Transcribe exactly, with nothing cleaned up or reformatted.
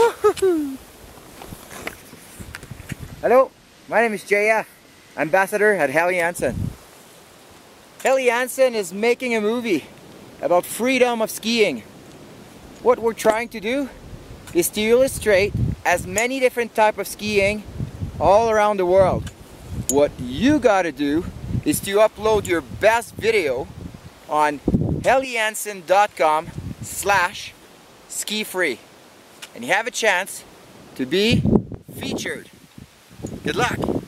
Woohoo! Hello, my name is Jaya, ambassador at Helly Hansen. Helly Hansen is making a movie about freedom of skiing. What we're trying to do is to illustrate as many different types of skiing all around the world. What you gotta do is to upload your best video on helly hansen dot com slash ski free, and you have a chance to be featured. Good luck!